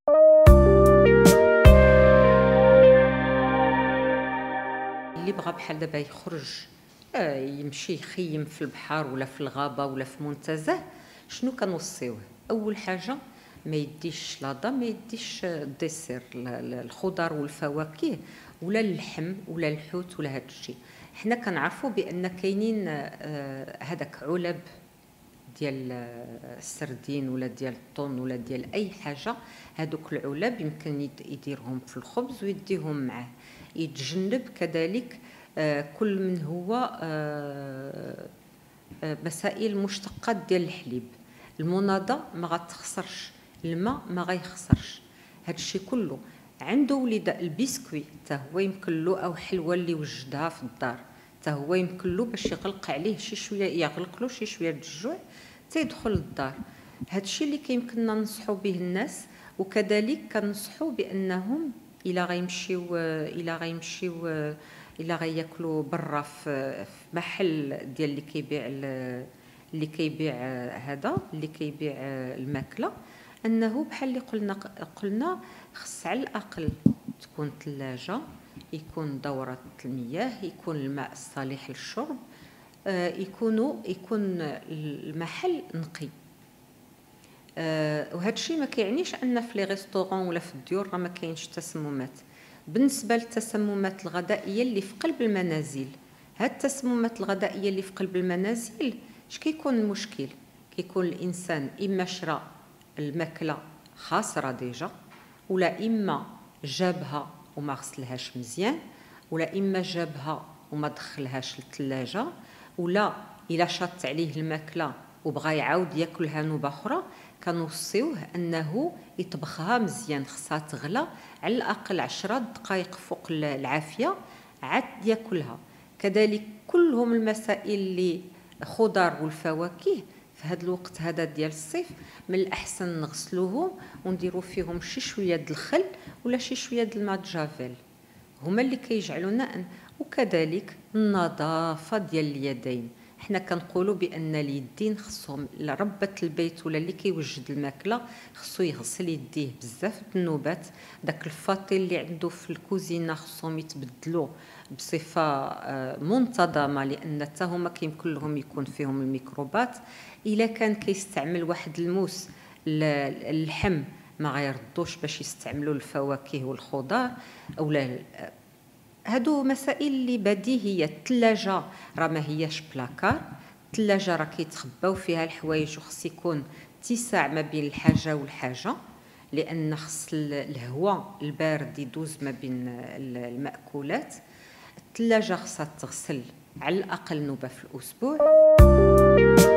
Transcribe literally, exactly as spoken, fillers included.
اللي بغى بحال دابا يخرج آه، يمشي يخيم في البحر ولا في الغابه ولا في منتزه، شنو كنوصيوه؟ اول حاجه ما يديش الشلاضه، ما يديش الديسير، الخضر والفواكه ولا اللحم ولا الحوت ولا هذا الشيء. حنا كنعرفوا بان كاينين آه، هذاك علب ديال السردين ولا ديال الطون ولا ديال اي حاجه، هذوك العلب يمكن يديرهم في الخبز ويديهم معاه. يتجنب كذلك آه، كل من هو آه، آه، مسائل مشتقات ديال الحليب. المناضه ما غتخسرش، الماء ما غيخسرش، هذا الشيء كله. عنده وليد البسكوي حتى هو يمكن له، او حلوه اللي وجدها في الدار حتى هو يمكن له باش يغلق عليه شي شويه، يغلق له شي شويه د الجوع تيدخل للدار. هذا الشيء اللي كيمكننا ننصحوا به الناس. وكذلك كنصحوا بانهم الى غيمشيو الى غيمشيو الى غياكلوا برا في محل ديال اللي كيبيع اللي كيبيع هذا اللي كيبيع الماكله، انه بحال اللي قلنا قلنا خص على الاقل تكون ثلاجه، يكون دوره المياه، يكون الماء الصالح للشرب، يكونوا يكون المحل نقي. أه وهذا الشيء ما كيعنيش ان في لي ريستورون ولا في الديور راه ما كاينش تسممات. بالنسبه للتسممات الغذائيه اللي في قلب المنازل، هاد التسممات الغذائيه اللي في قلب المنازل اش كيكون المشكل؟ كيكون الانسان اما شرا الماكله خاسره ديجا، ولا اما جابها وما غسلهاش مزيان، ولا اما جابها وما دخلهاش للثلاجه، ولا الا شاط عليه الماكله وبغى يعاود ياكلها نوبه اخرى. كنوصيوه انه يطبخها مزيان، خصها تغلى على الاقل عشرة دقائق فوق العافيه عاد ياكلها. كذلك كلهم المسائل اللي خضر والفواكه في هذا الوقت هذا ديال الصيف من الاحسن نغسلوهم ونديروا فيهم شي شويه د الخل ولا شي شويه د الماء جافيل، هما اللي كيجعلونا. وكذلك النظافه ديال اليدين، حنا كنقولوا بان اليدين خصهم ربة البيت ولا اللي كيوجد الماكله خصو يغسل يديه بزاف النوبات. داك الفاطي اللي عنده في الكوزينه خصهم يتبدلوا بصفه منتظمه، لان حتى هما كيمكن لهم يكون فيهم الميكروبات. الا كان كيستعمل واحد الموس اللحم ما غيردوش باش يستعملوا الفواكه والخضار اولا. هادو مسائل اللي بديهيه. الثلاجه راه ما هياش بلاكار، الثلاجه راه كيتخباو فيها الحوايج وخص يكون اتساع ما بين الحاجه والحاجه، لان خص الهواء البارد يدوز ما بين المأكولات. الثلاجه خصها تغسل على الاقل نوبه في الاسبوع.